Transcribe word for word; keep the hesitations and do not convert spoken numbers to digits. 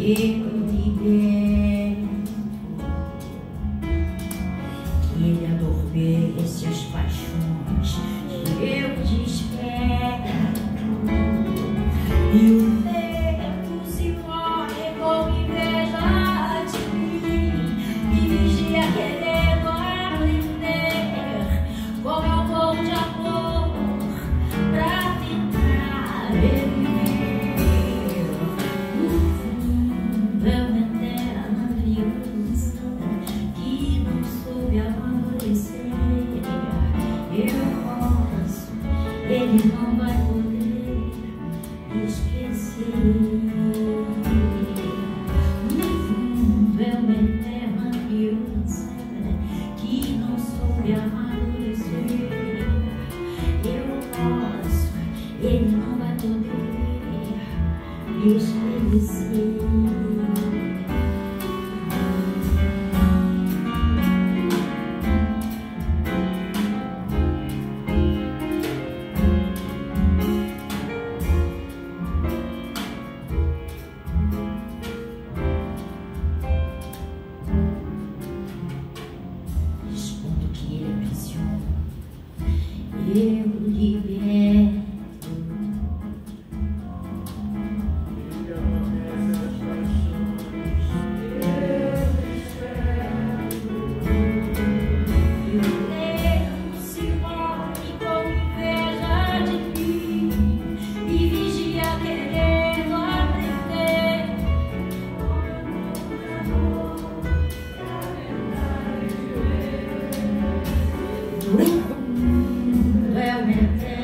que ele adormece as paixões que eu desperto, e o tempo se morre com inveja de mim, e vigia querendo aprender como é um bom de amor pra tentar reviver. É uma eterna criança que não soube amadurecer. Eu posso, ele não vai poder esquecer. No fundo é uma eterna criança que não soube amadurecer. Eu posso, ele não vai poder esquecer. Respondo que ele aprisiona, eu liberto. E o tempo se morre com inveja de mim, e vigia querendo aprender. No fundo é uma eterna